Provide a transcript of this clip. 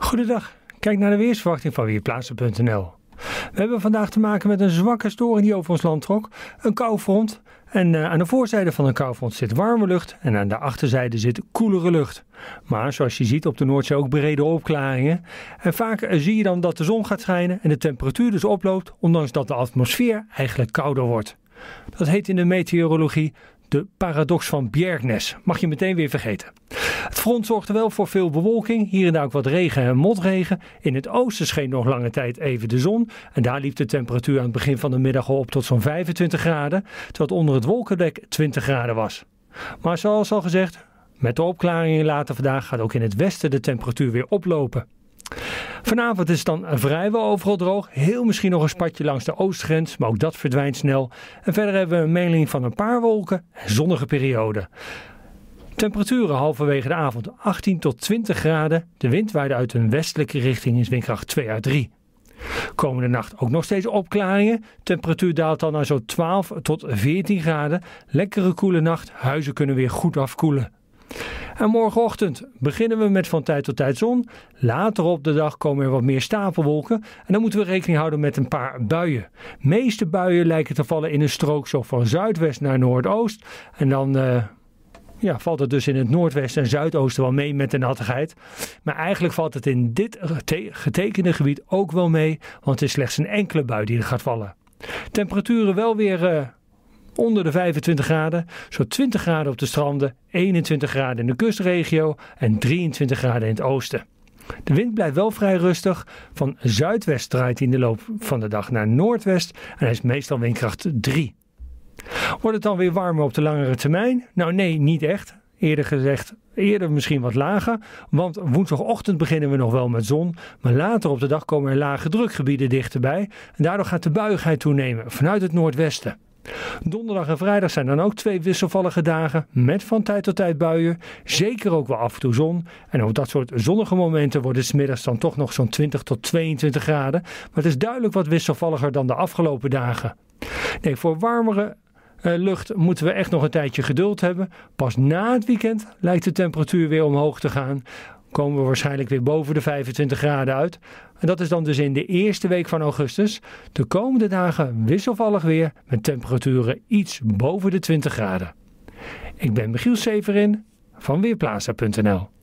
Goedendag, kijk naar de weersverwachting van Weerplaatsen.nl. We hebben vandaag te maken met een zwakke storing die over ons land trok, een koufront. En aan de voorzijde van een koufront zit warme lucht en aan de achterzijde zit koelere lucht. Maar zoals je ziet op de Noordzee ook brede opklaringen. En vaak zie je dan dat de zon gaat schijnen en de temperatuur dus oploopt, ondanks dat de atmosfeer eigenlijk kouder wordt. Dat heet in de meteorologie de paradox van Bjerknes. Mag je meteen weer vergeten. Het front zorgde wel voor veel bewolking, hier en daar ook wat regen en motregen. In het oosten scheen nog lange tijd even de zon. En daar liep de temperatuur aan het begin van de middag al op tot zo'n 25 graden. Terwijl het onder het wolkendek 20 graden was. Maar zoals al gezegd, met de opklaringen later vandaag gaat ook in het westen de temperatuur weer oplopen. Vanavond is het dan vrijwel overal droog. Heel misschien nog een spatje langs de oostgrens, maar ook dat verdwijnt snel. En verder hebben we een mengeling van een paar wolken en zonnige perioden. Temperaturen halverwege de avond 18 tot 20 graden. De wind waaide uit een westelijke richting is windkracht 2 à 3. Komende nacht ook nog steeds opklaringen. Temperatuur daalt dan naar zo'n 12 tot 14 graden. Lekkere koele nacht. Huizen kunnen weer goed afkoelen. En morgenochtend beginnen we met van tijd tot tijd zon. Later op de dag komen er wat meer stapelwolken. En dan moeten we rekening houden met een paar buien. De meeste buien lijken te vallen in een strook zo van zuidwest naar noordoost. En dan valt het dus in het noordwesten en zuidoosten wel mee met de nattigheid. Maar eigenlijk valt het in dit getekende gebied ook wel mee. Want het is slechts een enkele bui die er gaat vallen. Temperaturen wel weer onder de 25 graden, zo'n 20 graden op de stranden, 21 graden in de kustregio en 23 graden in het oosten. De wind blijft wel vrij rustig. Van zuidwest draait hij in de loop van de dag naar noordwest en hij is meestal windkracht 3. Wordt het dan weer warmer op de langere termijn? Nou nee, niet echt. Eerder misschien wat lager, want woensdagochtend beginnen we nog wel met zon, maar later op de dag komen er lage drukgebieden dichterbij en daardoor gaat de buiigheid toenemen vanuit het noordwesten. Donderdag en vrijdag zijn dan ook 2 wisselvallige dagen met van tijd tot tijd buien. Zeker ook wel af en toe zon. En op dat soort zonnige momenten wordt het 's middags dan toch nog zo'n 20 tot 22 graden. Maar het is duidelijk wat wisselvalliger dan de afgelopen dagen. Nee, voor warmere lucht moeten we echt nog een tijdje geduld hebben. Pas na het weekend lijkt de temperatuur weer omhoog te gaan. Komen we waarschijnlijk weer boven de 25 graden uit. En dat is dan dus in de eerste week van augustus. De komende dagen wisselvallig weer met temperaturen iets boven de 20 graden. Ik ben Michiel Severin van Weerplaatsen.nl.